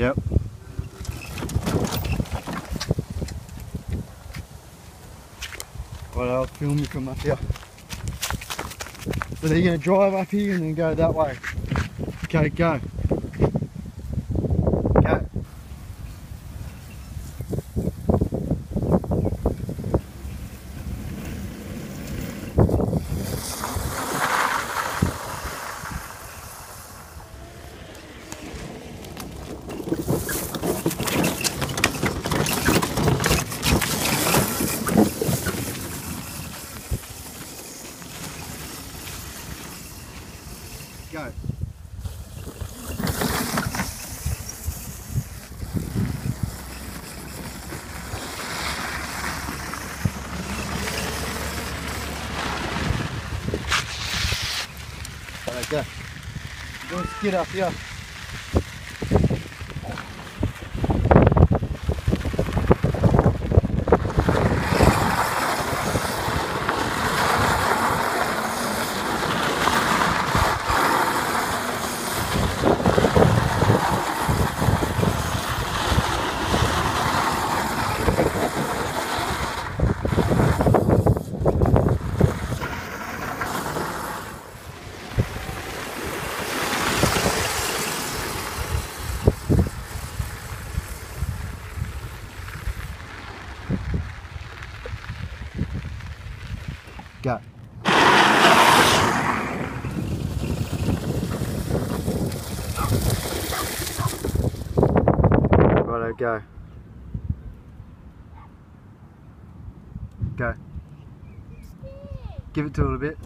Yep. Right, I'll film you from up here. So they're going to drive up here and then go that way. Okay, go. Go. Go. Alright, go. Go skid up here. Go. Righto, go. Go. Give it to it a bit.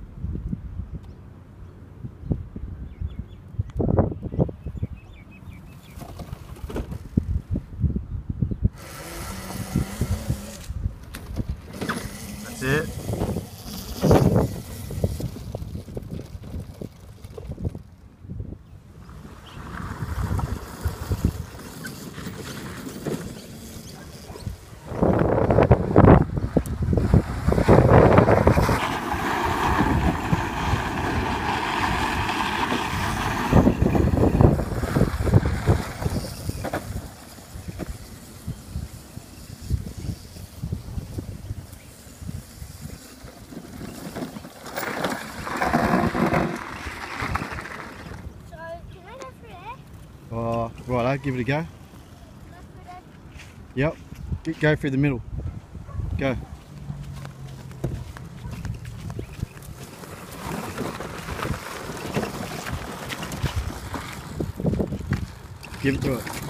That's it. Oh, righto, give it a go. Yep, go through the middle. Go. Give it to it.